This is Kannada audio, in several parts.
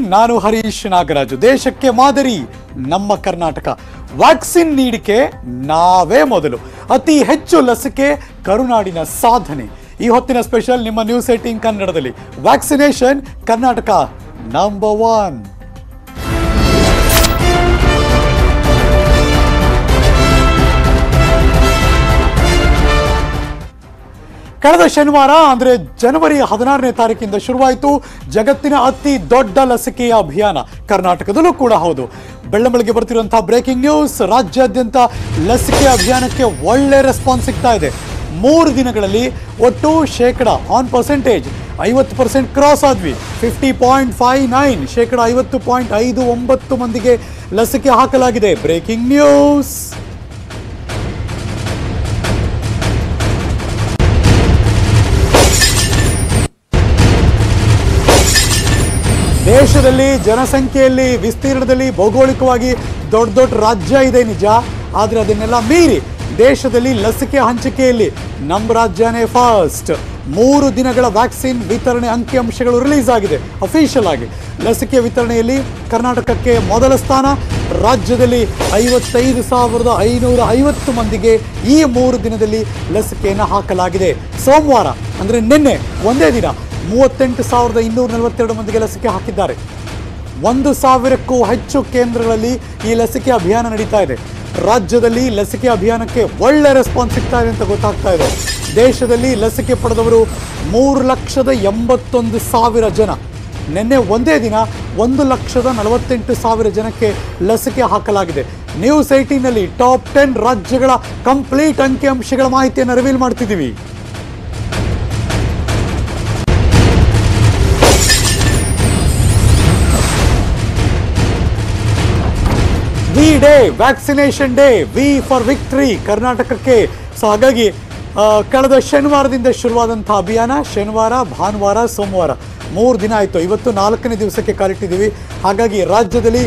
ನಾನು ಹರೀಶ್ ನಾಗರಾಜು. ದೇಶಕ್ಕೆ ಮಾದರಿ ನಮ್ಮ ಕರ್ನಾಟಕ. ವ್ಯಾಕ್ಸಿನ್ ನೀಡಿಕೆ ನಾವೇ ಮೊದಲು. ಅತಿ ಹೆಚ್ಚು ಲಸಿಕೆ ಕರುನಾಡಿನ ಸಾಧನೆ. ಈ ಹೊತ್ತಿನ ಸ್ಪೆಷಲ್ ನಿಮ್ಮ ನ್ಯೂಸ್ 18 ಕನ್ನಡದಲ್ಲಿ. Vaccination Karnataka number 1. ಕಳೆದ ಶನಿವಾರ ಅಂದರೆ ಜನವರಿ 16ನೇ ತಾರೀಕಿಂದ ಶುರುವಾಯಿತು ಜಗತ್ತಿನ ಅತಿ ದೊಡ್ಡ ಲಸಿಕೆಯ ಅಭಿಯಾನ. ಕರ್ನಾಟಕದಲ್ಲೂ ಕೂಡ ಹೌದು. ಬೆಳ್ಳಂಬೆಳಗ್ಗೆ ಬರ್ತಿರುವಂತಹ ಬ್ರೇಕಿಂಗ್ ನ್ಯೂಸ್. ರಾಜ್ಯಾದ್ಯಂತ ಲಸಿಕೆ ಅಭಿಯಾನಕ್ಕೆ ಒಳ್ಳೆ ರೆಸ್ಪಾನ್ಸ್ ಸಿಗ್ತಾ ಇದೆ. 3 ದಿನಗಳಲ್ಲಿ ಒಟ್ಟು ಆನ್ ಪರ್ಸೆಂಟೇಜ್ 50% ಕ್ರಾಸ್ ಆದ್ವಿ. 50.59 50.59 ಮಂದಿಗೆ ಲಸಿಕೆ ಹಾಕಲಾಗಿದೆ. Breaking news. ದೇಶದಲ್ಲಿ ಜನಸಂಖ್ಯೆಯಲ್ಲಿ, ವಿಸ್ತೀರ್ಣದಲ್ಲಿ, ಭೌಗೋಳಿಕವಾಗಿ ದೊಡ್ಡ ದೊಡ್ಡ ರಾಜ್ಯ ಇದೆ ನಿಜ. ಆದರೆ ಅದನ್ನೆಲ್ಲ ಮೀರಿ ದೇಶದಲ್ಲಿ ಲಸಿಕೆ ಹಂಚಿಕೆಯಲ್ಲಿ ನಮ್ಮ ರಾಜ್ಯನೇ ಫಸ್ಟ್. 3 ದಿನಗಳ ವ್ಯಾಕ್ಸಿನ್ ವಿತರಣೆ ಅಂಕಿಅಂಶಗಳು ರಿಲೀಸ್ ಆಗಿದೆ ಅಫಿಷಿಯಲ್ ಆಗಿ. ಲಸಿಕೆ ವಿತರಣೆಯಲ್ಲಿ ಕರ್ನಾಟಕಕ್ಕೆ ಮೊದಲ ಸ್ಥಾನ. ರಾಜ್ಯದಲ್ಲಿ 55,550 ಮಂದಿಗೆ ಈ 3 ದಿನದಲ್ಲಿ ಲಸಿಕೆಯನ್ನು ಹಾಕಲಾಗಿದೆ. ಸೋಮವಾರ ಅಂದರೆ ನಿನ್ನೆ ಒಂದೇ ದಿನ 38,242 ಮಂದಿಗೆ ಲಸಿಕೆ ಹಾಕಿದ್ದಾರೆ. 1,000ಕ್ಕೂ ಹೆಚ್ಚು ಕೇಂದ್ರಗಳಲ್ಲಿ ಈ ಲಸಿಕೆ ಅಭಿಯಾನ ನಡೀತಾ ಇದೆ. ರಾಜ್ಯದಲ್ಲಿ ಲಸಿಕೆ ಅಭಿಯಾನಕ್ಕೆ ಒಳ್ಳೆ ರೆಸ್ಪಾನ್ಸ್ ಸಿಗ್ತಾ ಇದೆ ಅಂತ ಗೊತ್ತಾಗ್ತಾ ಇದೆ. ದೇಶದಲ್ಲಿ ಲಸಿಕೆ ಪಡೆದವರು 3,81,000 ಜನ. ನಿನ್ನೆ ಒಂದೇ ದಿನ 1,48,000 ಜನಕ್ಕೆ ಲಸಿಕೆ ಹಾಕಲಾಗಿದೆ. ನ್ಯೂಸ್ 18ನಲ್ಲಿ ಟಾಪ್ 10 ರಾಜ್ಯಗಳ ಕಂಪ್ಲೀಟ್ ಅಂಕಿಅಂಶಗಳ ಮಾಹಿತಿಯನ್ನು ರಿವೀಲ್ ಮಾಡ್ತಿದ್ದೀವಿ. V day, vaccination day, V for victory ಕರ್ನಾಟಕಕ್ಕೆ. ಸೊ ಹಾಗಾಗಿ ಕಳೆದ ಶನಿವಾರದಿಂದ ಶುರುವಾದಂಥ ಅಭಿಯಾನ ಶನಿವಾರ, ಭಾನುವಾರ, ಸೋಮವಾರ 3 ದಿನ ಆಯಿತು. ಇವತ್ತು 4ನೇ ದಿವಸಕ್ಕೆ ಕಾಲಿಟ್ಟಿದ್ದೀವಿ. ಹಾಗಾಗಿ ರಾಜ್ಯದಲ್ಲಿ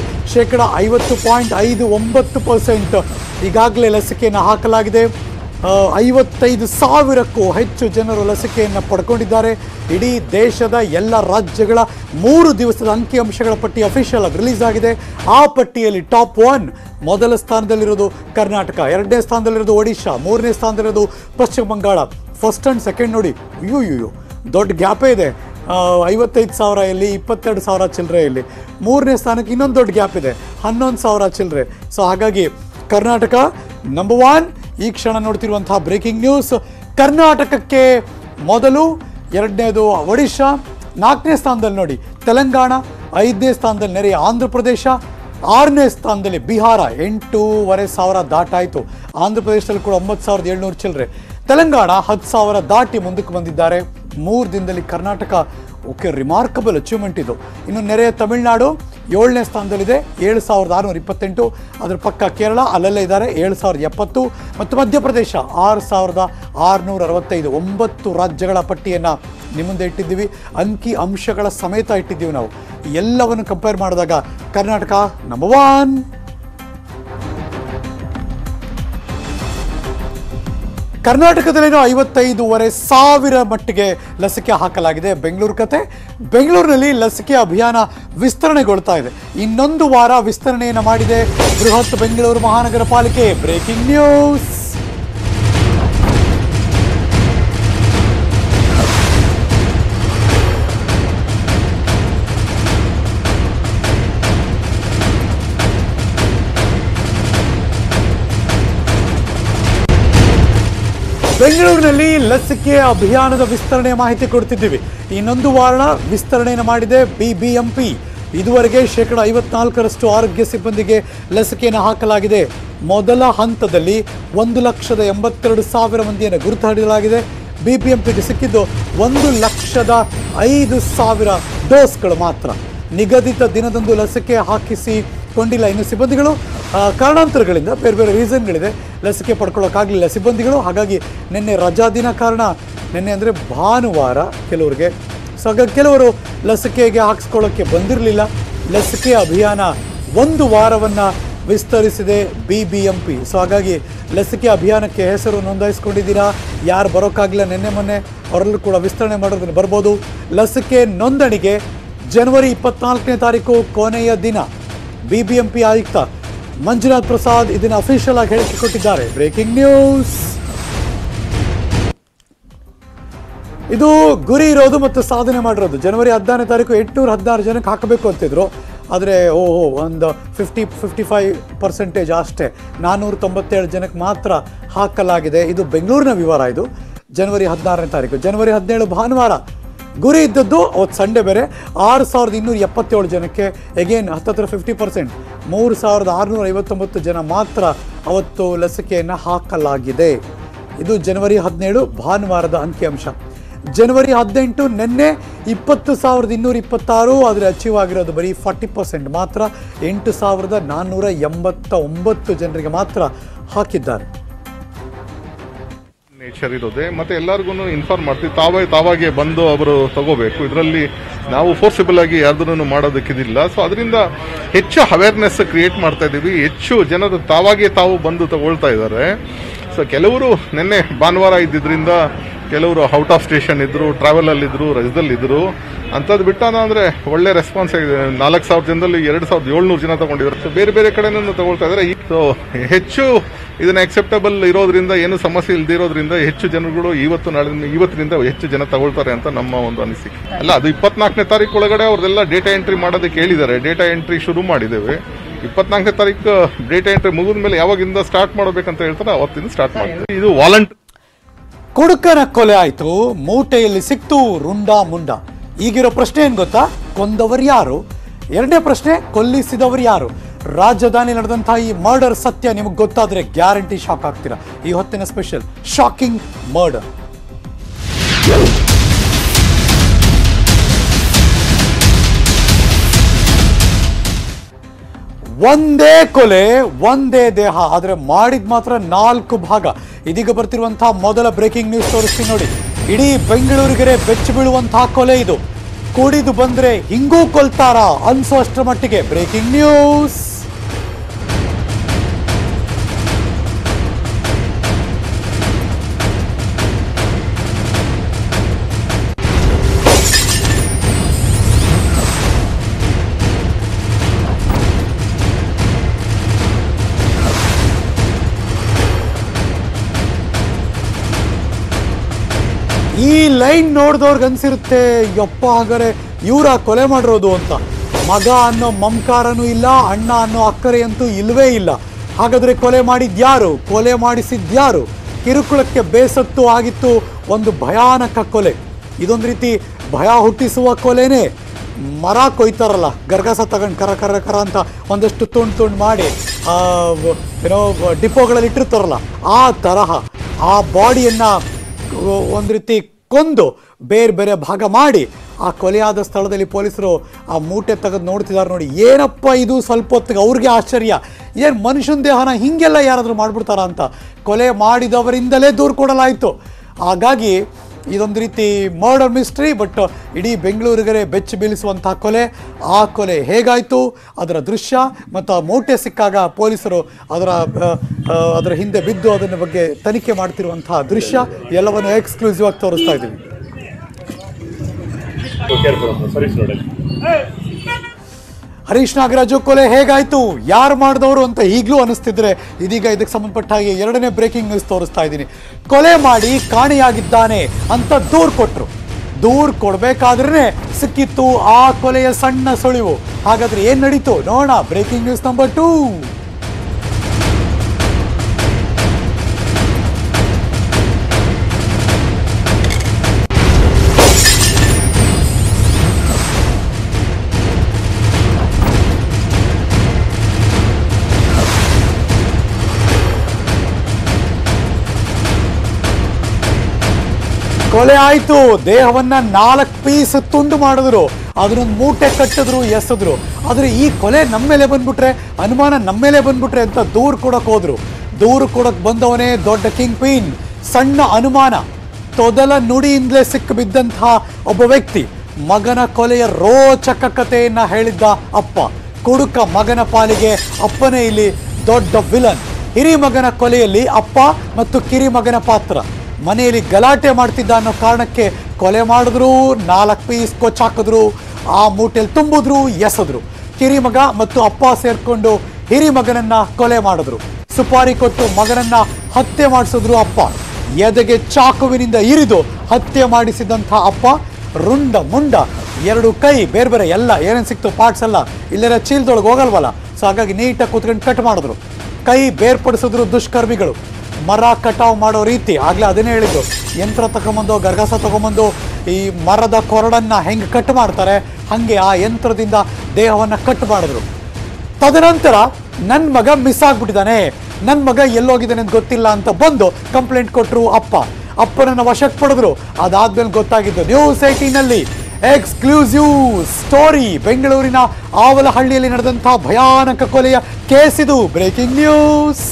50.59% ಈಗಾಗಲೇ ಲಸಿಕೆಯನ್ನು ಹಾಕಲಾಗಿದೆ. 55,000ಕ್ಕೂ ಹೆಚ್ಚು ಜನರು ಲಸಿಕೆಯನ್ನು ಪಡ್ಕೊಂಡಿದ್ದಾರೆ. ಇಡೀ ದೇಶದ ಎಲ್ಲ ರಾಜ್ಯಗಳ 3 ದಿವಸದ ಅಂಕಿಅಂಶಗಳ ಪಟ್ಟಿ ಅಫಿಷಿಯಲ್ ಆಗಿ ರಿಲೀಸ್ ಆಗಿದೆ. ಆ ಪಟ್ಟಿಯಲ್ಲಿ ಟಾಪ್ 1 ಮೊದಲ ಸ್ಥಾನದಲ್ಲಿರೋದು ಕರ್ನಾಟಕ, 2ನೇ ಸ್ಥಾನದಲ್ಲಿರೋದು ಒಡಿಶಾ, 3ನೇ ಸ್ಥಾನದಲ್ಲಿರೋದು ಪಶ್ಚಿಮ ಬಂಗಾಳ. ಫಸ್ಟ್ ಆ್ಯಂಡ್ ಸೆಕೆಂಡ್ ನೋಡಿ, ಅಯ್ಯೋ ದೊಡ್ಡ ಗ್ಯಾಪೇ ಇದೆ. 55,000 ಇಲ್ಲಿ, 22,000 ಚಿಲ್ಲರೆ ಇಲ್ಲಿ. 3ನೇ ಸ್ಥಾನಕ್ಕೆ ಇನ್ನೊಂದು ದೊಡ್ಡ ಗ್ಯಾಪ್ ಇದೆ, 11,000 ಚಿಲ್ಲರೆ. ಸೊ ಹಾಗಾಗಿ ಕರ್ನಾಟಕ ನಂಬರ್ 1. ಈ ಕ್ಷಣ ನೋಡ್ತಿರುವಂತಹ ಬ್ರೇಕಿಂಗ್ ನ್ಯೂಸ್. ಕರ್ನಾಟಕಕ್ಕೆ ಮೊದಲು, 2ನೇದು ಒಡಿಶಾ, 4ನೇ ಸ್ಥಾನದಲ್ಲಿ ನೋಡಿ ತೆಲಂಗಾಣ, 5ನೇ ಸ್ಥಾನದಲ್ಲಿ ನೆರೆಯ ಆಂಧ್ರ ಪ್ರದೇಶ, 6ನೇ ಸ್ಥಾನದಲ್ಲಿ ಬಿಹಾರ. 8,500 ದಾಟಾಯಿತು. ಆಂಧ್ರ ಪ್ರದೇಶದಲ್ಲಿ ಕೂಡ 9,700 ಚಿಲ್ಲರೆ. ತೆಲಂಗಾಣ 10,000 ದಾಟಿ ಮುಂದಕ್ಕೆ ಬಂದಿದ್ದಾರೆ. 3 ದಿನದಲ್ಲಿ ಕರ್ನಾಟಕ ರಿಮಾರ್ಕಬಲ್ ಅಚೀವ್ಮೆಂಟ್ ಇದು. ಇನ್ನು ನೆರೆಯ ತಮಿಳುನಾಡು 7ನೇ ಸ್ಥಾನದಲ್ಲಿದೆ, 7,628. ಅದರ ಪಕ್ಕ ಕೇರಳ ಅಲ್ಲಲ್ಲೇ ಇದ್ದಾರೆ, 7,070. ಮತ್ತು ಮಧ್ಯಪ್ರದೇಶ 6,665. 9 ರಾಜ್ಯಗಳ ಪಟ್ಟಿಯನ್ನು ನಿಮ್ಮ ಮುಂದೆ ಇಟ್ಟಿದ್ದೀವಿ. ಅಂಕಿ ಅಂಶಗಳ ಸಮೇತ ಇಟ್ಟಿದ್ದೀವಿ ನಾವು. ಎಲ್ಲವನ್ನು ಕಂಪೇರ್ ಮಾಡಿದಾಗ ಕರ್ನಾಟಕ ನಂಬರ್ 1. ಕರ್ನಾಟಕದಲ್ಲಿನೂ 55,500 ಮಟ್ಟಿಗೆ ಲಸಿಕೆ ಹಾಕಲಾಗಿದೆ. ಬೆಂಗಳೂರು ಕತೆ. ಬೆಂಗಳೂರಿನಲ್ಲಿ ಲಸಿಕೆ ಅಭಿಯಾನ ವಿಸ್ತರಣೆಗೊಳ್ತಾ ಇದೆ. ಇನ್ನೊಂದು ವಾರ ವಿಸ್ತರಣೆಯನ್ನು ಮಾಡಿದೆ ಬೃಹತ್ ಬೆಂಗಳೂರು ಮಹಾನಗರ ಪಾಲಿಕೆ. Breaking news. ಬೆಂಗಳೂರಿನಲ್ಲಿ ಲಸಿಕೆ ಅಭಿಯಾನದ ವಿಸ್ತರಣೆಯ ಮಾಹಿತಿ ಕೊಡ್ತಿದ್ದೀವಿ. ಇನ್ನೊಂದು ವಾರ ವಿಸ್ತರಣೆಯನ್ನು ಮಾಡಿದೆ BBMP. ಇದುವರೆಗೆ 54% ಆರೋಗ್ಯ ಸಿಬ್ಬಂದಿಗೆ ಲಸಿಕೆಯನ್ನು ಹಾಕಲಾಗಿದೆ. ಮೊದಲ ಹಂತದಲ್ಲಿ 1,82,000 ಮಂದಿಯನ್ನು ಗುರುತು ಹಿಡಿಯಲಾಗಿದೆ. BBMPಗೆ ಸಿಕ್ಕಿದ್ದು 1,05,000 ಡೋಸ್ಗಳು ಮಾತ್ರ. ನಿಗದಿತ ದಿನದಂದು ಲಸಿಕೆ ಹಾಕಿಸಿಕೊಂಡಿಲ್ಲ ಇನ್ನು ಸಿಬ್ಬಂದಿಗಳು. ಕಾರಣಾಂತರಗಳಿಂದ, ಬೇರೆ ಬೇರೆ ರೀಸನ್ಗಳಿದೆ, ಲಸಿಕೆ ಪಡ್ಕೊಳ್ಳೋಕ್ಕಾಗಲಿಲ್ಲ ಸಿಬ್ಬಂದಿಗಳು. ಹಾಗಾಗಿ ನಿನ್ನೆ ರಜಾ ದಿನ ಕಾರಣ, ನಿನ್ನೆ ಅಂದರೆ ಭಾನುವಾರ ಕೆಲವರಿಗೆ. ಸೊ ಹಾಗಾಗಿ ಕೆಲವರು ಲಸಿಕೆಗೆ ಹಾಕಿಸ್ಕೊಳ್ಳೋಕ್ಕೆ ಬಂದಿರಲಿಲ್ಲ. ಲಸಿಕೆ ಅಭಿಯಾನ 1 ವಾರವನ್ನು ವಿಸ್ತರಿಸಿದೆ BBMP. ಸೊ ಹಾಗಾಗಿ ಲಸಿಕೆ ಅಭಿಯಾನಕ್ಕೆ ಹೆಸರು ನೋಂದಾಯಿಸ್ಕೊಂಡಿದ್ದೀರಾ, ಯಾರು ಬರೋಕ್ಕಾಗಲಿಲ್ಲ ನಿನ್ನೆ ಮೊನ್ನೆ ಅವರಲ್ಲೂ ಕೂಡ ವಿಸ್ತರಣೆ ಮಾಡೋದನ್ನು ಬರ್ಬೋದು. ಲಸಿಕೆ ನೋಂದಣಿಗೆ ಜನವರಿ 24ನೇ ತಾರೀಕು ಕೊನೆಯ ದಿನ. ಬಿಬಿಎಂಪಿ ಆಯುಕ್ತ ಮಂಜುನಾಥ್ ಪ್ರಸಾದ್ ಇದನ್ನು ಅಫಿಷಿಯಲ್ ಆಗಿ ಹೇಳಿಕೆ ಕೊಟ್ಟಿದ್ದಾರೆ. Breaking news. ಇದು ಗುರಿ ಇರೋದು ಮತ್ತು ಸಾಧನೆ ಮಾಡಿರೋದು. ಜನವರಿ 14ನೇ ತಾರೀಕು 816 ಜನಕ್ಕೆ ಹಾಕಬೇಕು ಅಂತಿದ್ರು. ಆದರೆ ಒಂದು 55% ಅಷ್ಟೇ, 497 ಜನಕ್ಕೆ ಮಾತ್ರ ಹಾಕಲಾಗಿದೆ. ಇದು ಬೆಂಗಳೂರಿನ ವಿವರ. ಇದು ಜನವರಿ 16ನೇ ತಾರೀಕು. ಜನವರಿ 17 ಭಾನುವಾರ ಗುರಿ ಇದ್ದದ್ದು, ಅವತ್ತು ಸಂಡೇ ಬೇರೆ, 6277 ಜನಕ್ಕೆ. ಎಗೇನ್ 50% 3659 ಜನ ಮಾತ್ರ ಅವತ್ತು ಲಸಿಕೆಯನ್ನು ಹಾಕಲಾಗಿದೆ. ಇದು ಜನವರಿ 17 ಭಾನುವಾರದ ಅಂಕಿಅಂಶ. ಜನವರಿ 18 ನಿನ್ನೆ 20,226, ಆದರೆ ಅಚೀವ್ ಆಗಿರೋದು ಬರೀ 40% ಮಾತ್ರ. 8,489 ಜನರಿಗೆ ಮಾತ್ರ ಹಾಕಿದ್ದಾರೆ. ನೇಚರ್ ಇರೋದೆ ಮತ್ತೆ ಎಲ್ಲರಿಗೂ ಇನ್ಫಾರ್ಮ್ ಮಾಡ್ತೀವಿ. ತಾವಾಗೆ ಬಂದು ಅವರು ತಗೋಬೇಕು. ಇದರಲ್ಲಿ ನಾವು ಫೋರ್ಸಿಬಲ್ ಆಗಿ ಯಾರ್ದನ್ನು ಮಾಡೋದಕ್ಕಿದಿಲ್ಲ. ಸೊ ಅದರಿಂದ ಹೆಚ್ಚು ಅವೇರ್ನೆಸ್ ಕ್ರಿಯೇಟ್ ಮಾಡ್ತಾ ಇದ್ದೀವಿ. ಹೆಚ್ಚು ಜನರು ತಾವು ಬಂದು ತಗೊಳ್ತಾ ಇದ್ದಾರೆ. ಸೊ ಕೆಲವರು ನಿನ್ನೆ ಭಾನುವಾರ ಇದ್ದಿದ್ರಿಂದ ಕೆಲವರು ಔಟ್ ಆಫ್ ಸ್ಟೇಷನ್ ಇದ್ರು, ಟ್ರಾವೆಲಲ್ಲಿದ್ದರು, ರಜದಲ್ಲಿದ್ದರು. ಅಂಥದ್ದು ಬಿಟ್ಟಾನ ಅಂದರೆ ಒಳ್ಳೆ ರೆಸ್ಪಾನ್ಸ್ ಆಗಿದೆ. 4,000 ಜನದಲ್ಲಿ 2,700 ಜನ ತಗೊಂಡಿದ್ದಾರೆ. ಸೊ ಬೇರೆ ಬೇರೆ ಕಡೆಯಿಂದ ತಗೊಳ್ತಾ ಇದ್ದಾರೆ. ಸೊ ಹೆಚ್ಚು ಇದನ್ನ ಅಕ್ಸೆಪ್ಟಬಲ್ ಇರೋದ್ರಿಂದ, ಏನು ಸಮಸ್ಯೆ ಇಲ್ದಿರೋದ್ರಿಂದ ಹೆಚ್ಚು ಜನಗಳು ಇವತ್ತಿನಿಂದ ಹೆಚ್ಚು ಜನ ತಗೊಳ್ತಾರೆ ಅಂತ ನಮ್ಮ ಒಂದು ಅನಿಸಿಕೆ. ಅಲ್ಲ, ಅದು 24ನೇ ತಾರೀಕು ಒಳಗಡೆ ಅವ್ರದೆಲ್ಲ ಡೇಟಾ ಎಂಟ್ರಿ ಮಾಡೋದಕ್ಕೆ ಹೇಳಿದ್ದಾರೆ. ಡೇಟಾ ಎಂಟ್ರಿ ಶುರು ಮಾಡಿದ್ದೇವೆ. 24ನೇ ತಾರೀಕು ಡೇಟಾ ಎಂಟ್ರಿ ಮುಗಿದ ಮೇಲೆ ಯಾವಾಗಿಂದ ಸ್ಟಾರ್ಟ್ ಮಾಡಬೇಕಂತ ಹೇಳ್ತಾರೆ, ಅವತ್ತಿಂದ ಸ್ಟಾರ್ಟ್ ಮಾಡ್ತೀವಿ. ಇದು ವಾಲಂಟರಿ. ಕುಡುಕನ ಕೊಲೆ ಆಯ್ತು, ಮೂಟೆಯಲ್ಲಿ ಸಿಕ್ತು ರುಂಡ ಮುಂಡ. ಈಗಿರೋ ಪ್ರಶ್ನೆ ಏನ್ ಗೊತ್ತಾ? ಕೊಂದವರು ಯಾರು? ಎರಡನೇ ಪ್ರಶ್ನೆ, ಕೊಲ್ಲಿಸಿದವರು ಯಾರು? ರಾಜಧಾನಿ ನಡೆದಂತಹ ಈ ಮರ್ಡರ್ ಸತ್ಯ ನಿಮಗೆ ಗೊತ್ತಾದ್ರೆ ಗ್ಯಾರಂಟಿ ಶಾಕ್ ಆಗ್ತೀರಾ. ಈ ಹೊತ್ತಿನ ಸ್ಪೆಷಲ್ ಶಾಕಿಂಗ್ ಮರ್ಡರ್. ಒಂದೇ ಕೊಲೆ, ಒಂದೇ ದೇಹ, ಆದರೆ ಮಾಡಿದ್ ಮಾತ್ರ 4 ಭಾಗ. ಇದೀಗ ಬರ್ತಿರುವಂತಹ ಮೊದಲ ಬ್ರೇಕಿಂಗ್ ನ್ಯೂಸ್ ತೋರಿಸ್ತೀನಿ ನೋಡಿ. ಇಡೀ ಬೆಂಗಳೂರಿಗೆ ಬೆಚ್ಚಿ ಬೀಳುವಂತಹ ಕೊಲೆ ಇದು. ಕುಡಿದು ಬಂದ್ರೆ ಹಿಂಗೂ ಕೊಲ್ತಾರ ಅನ್ಸೋ ಅಷ್ಟರ ಮಟ್ಟಿಗೆ. Breaking news. ಈ ಲೈನ್ ನೋಡಿದವ್ರಿಗೆ ಅನ್ಸಿರುತ್ತೆ, ಯಪ್ಪ ಹಾಗಾರೆ ಇವರ ಕೊಲೆ ಮಾಡಿರೋದು ಅಂತ. ಮಗ ಅನ್ನೋ ಮಮಕಾರನೂ ಇಲ್ಲ, ಅಣ್ಣ ಅನ್ನೋ ಅಕ್ಕರೆ ಅಂತೂ ಇಲ್ವೇ ಇಲ್ಲ. ಹಾಗಾದ್ರೆ ಕೊಲೆ ಮಾಡಿದ್ಯಾರು? ಕೊಲೆ ಮಾಡಿಸಿದ್ಯಾರು? ಕಿರುಕುಳಕ್ಕೆ ಬೇಸತ್ತು ಆಗಿತ್ತು ಒಂದು ಭಯಾನಕ ಕೊಲೆ. ಇದೊಂದು ರೀತಿ ಭಯ ಹುಟ್ಟಿಸುವ ಕೊಲೆನೇ. ಮರ ಕೊಯ್ತಾರಲ್ಲ, ಗರ್ಗಸ ತಗೊಂಡು ಕರ ಕರ ಕರ ಅಂತ ಒಂದಷ್ಟು ತುಂಡು ಮಾಡಿ ಏನೋ ಡಿಪೋಗಳಲ್ಲಿ ಇಟ್ಟಿರ್ತಾರಲ್ಲ, ಆ ತರಹ ಆ ಬಾಡಿಯನ್ನು ಒಂದು ರೀತಿ ಕೊಂದು ಬೇರೆ ಬೇರೆ ಭಾಗ ಮಾಡಿ ಆ ಕೊಲೆಯಾದ ಸ್ಥಳದಲ್ಲಿ ಪೊಲೀಸರು ಆ ಮೂಟೆ ತೆಗೆದು ನೋಡ್ತಿದ್ದಾರೆ. ನೋಡಿ, ಏನಪ್ಪ ಇದು? ಸ್ವಲ್ಪ ಹೊತ್ತಿಗೆ ಅವ್ರಿಗೆ ಆಶ್ಚರ್ಯ, ಏನು ಮನುಷ್ಯನ ದೇಹನ ಹೀಗೆಲ್ಲ ಯಾರಾದರೂ ಮಾಡಿಬಿಡ್ತಾರ ಅಂತ. ಕೊಲೆ ಮಾಡಿದವರಿಂದಲೇ ದೂರು ಕೊಡಲಾಯಿತು. ಹಾಗಾಗಿ ಇದೊಂದು ರೀತಿ ಮರ್ಡರ್ ಮಿಸ್ಟ್ರಿ. ಬಟ್ ಇಡೀ ಬೆಂಗಳೂರಿಗೆ ಬೆಚ್ಚಿ ಬೀಳಿಸುವಂಥ ಕೊಲೆ. ಆ ಕೊಲೆ ಹೇಗಾಯಿತು, ಅದರ ದೃಶ್ಯ ಮತ್ತು ಆ ಮೂಟೆ ಸಿಕ್ಕಾಗ ಪೊಲೀಸರು ಅದರ ಹಿಂದೆ ಬಿದ್ದು ಅದನ್ನ ಬಗ್ಗೆ ತನಿಖೆ ಮಾಡ್ತಿರುವಂತಹ ದೃಶ್ಯ ಎಲ್ಲವನ್ನು ಎಕ್ಸ್ಕ್ಲೂಸಿವ್ ಆಗಿ ತೋರಿಸ್ತಾ ಇದ್ದೀವಿ. ಹರೀಶ್ ನಾಗರಾಜು ಕೊಲೆ ಹೇಗಾಯ್ತು, ಯಾರು ಮಾಡಿದವರು ಅಂತ ಈಗಲೂ ಅನಿಸ್ತಿದ್ರೆ ಇದೀಗ ಇದಕ್ಕೆ ಸಂಬಂಧಪಟ್ಟ ಹಾಗೆ ಎರಡನೇ ಬ್ರೇಕಿಂಗ್ ನ್ಯೂಸ್ ತೋರಿಸ್ತಾ ಇದ್ದೀನಿ. ಕೊಲೆ ಮಾಡಿ ಕಾಣೆಯಾಗಿದ್ದಾನೆ ಅಂತ ದೂರು ಕೊಟ್ಟರು. ದೂರು ಕೊಡಬೇಕಾದ್ರೆ ಸಿಕ್ಕಿತ್ತು ಆ ಕೊಲೆಯ ಸಣ್ಣ ಸುಳಿವು. ಹಾಗಾದ್ರೆ ಏನು ನಡೀತು ನೋಡೋಣ. Breaking news number 2. ಕೊಲೆ ಆಯ್ತು. ದೇಹವನ್ನ 4 ಪೀಸ್ ತುಂಡು ಮಾಡಿದ್ರು, ಅದನ್ನೊಂದು ಮೂಟೆ ಕಟ್ಟಿದ್ರು, ಎಸೆದ್ರು. ಆದ್ರೆ ಈ ಕೊಲೆ ನಮ್ಮ ಮೇಲೆ ಬಂದ್ಬಿಟ್ರೆ, ಅನುಮಾನ ನಮ್ಮ ಮೇಲೆ ಬಂದ್ಬಿಟ್ರೆ ಅಂತ ದೂರು ಕೊಡಕ್ ಹೋದ್ರು. ದೂರು ಕೊಡಕ್ ಬಂದವನೇ ದೊಡ್ಡ ಕಿಂಗ್ ಪಿನ್. ಸಣ್ಣ ಅನುಮಾನ, ತೊದಲ ನುಡಿಯಿಂದಲೇ ಸಿಕ್ಕು ಬಿದ್ದಂತಹ ಒಬ್ಬ ವ್ಯಕ್ತಿ. ಮಗನ ಕೊಲೆಯ ರೋಚಕ ಕಥೆಯನ್ನ ಹೇಳಿದ್ದ ಅಪ್ಪ. ಕುಡುಕ ಮಗನ ಪಾಲಿಗೆ ಅಪ್ಪನೇ ಇಲ್ಲಿ ದೊಡ್ಡ ವಿಲನ್. ಹಿರಿ ಮಗನ ಕೊಲೆಯಲ್ಲಿ ಅಪ್ಪ ಮತ್ತು ಕಿರಿ ಮಗನ ಪಾತ್ರ. ಮನೆಯಲ್ಲಿ ಗಲಾಟೆ ಮಾಡ್ತಿದ್ದ ಅನ್ನೋ ಕಾರಣಕ್ಕೆ ಕೊಲೆ ಮಾಡಿದ್ರು, 4 ಪೀಸ್ ಕೊಚ್ಚಾಕಿದ್ರು. ಆ ಮೂಟೆಯಲ್ಲಿ ತುಂಬಿದ್ರು, ಎಸೆದ್ರು. ಕಿರಿಮಗ ಮತ್ತು ಅಪ್ಪ ಸೇರ್ಕೊಂಡು ಹಿರಿಮಗನನ್ನ ಕೊಲೆ ಮಾಡಿದ್ರು. ಸುಪಾರಿ ಕೊಟ್ಟು ಮಗನನ್ನ ಹತ್ಯೆ ಮಾಡಿಸಿದ್ರು ಅಪ್ಪ. ಎದೆಗೆ ಚಾಕುವಿನಿಂದ ಇರಿದು ಹತ್ಯೆ ಮಾಡಿಸಿದಂಥ ಅಪ್ಪ ರುಂಡ ಮುಂಡ, 2 ಕೈ ಬೇರೆ ಬೇರೆ ಎಲ್ಲ ಏನೇನು ಸಿಕ್ತು ಪಾರ್ಟ್ಸ್ ಎಲ್ಲ ಇಲ್ಲೆಲ್ಲ ಚೀಲದೊಳಗೆ ಹೋಗಲ್ವಲ್ಲ, ಸೊ ಹಾಗಾಗಿ ನೀಟಾಗಿ ಕೂತ್ಕೊಂಡು ಕಟ್ ಮಾಡಿದ್ರು. ಕೈ ಬೇರ್ಪಡಿಸಿದ್ರು ದುಷ್ಕರ್ಮಿಗಳು. ಮರ ಕಟಾವು ಮಾಡೋ ರೀತಿ ಆಗಲೇ ಅದನ್ನೇ ಹೇಳಿದ್ರು, ಯಂತ್ರ ತಗೊಂಬಂದು ಗರ್ಗಸ ತಗೊಂಬಂದು ಈ ಮರದ ಕೊರಡನ್ನು ಹೆಂಗೆ ಕಟ್ ಮಾಡ್ತಾರೆ ಹಾಗೆ ಆ ಯಂತ್ರದಿಂದ ದೇಹವನ್ನು ಕಟ್ ಮಾಡಿದ್ರು. ತದನಂತರ ನನ್ನ ಮಗ ಮಿಸ್ ಆಗ್ಬಿಟ್ಟಿದ್ದಾನೆ, ನನ್ನ ಮಗ ಎಲ್ಲೋಗಿದ್ದಾನೆ ಅಂತ ಗೊತ್ತಿಲ್ಲ ಅಂತ ಬಂದು ಕಂಪ್ಲೇಂಟ್ ಕೊಟ್ಟರು ಅಪ್ಪ. ಅಪ್ಪನನ್ನು ವಶಕ್ಕೆ ಪಡೆದ್ರು. ಅದಾದ್ಮೇಲೆ ಗೊತ್ತಾಗಿದ್ದು ನ್ಯೂಸ್ 18ನಲ್ಲಿ ಎಕ್ಸ್ಕ್ಲೂಸಿವ್ ಸ್ಟೋರಿ. ಬೆಂಗಳೂರಿನ ಆವಲಹಳ್ಳಿಯಲ್ಲಿ ನಡೆದಂಥ ಭಯಾನಕ ಕೊಲೆಯ ಕೇಸಿದು. Breaking news.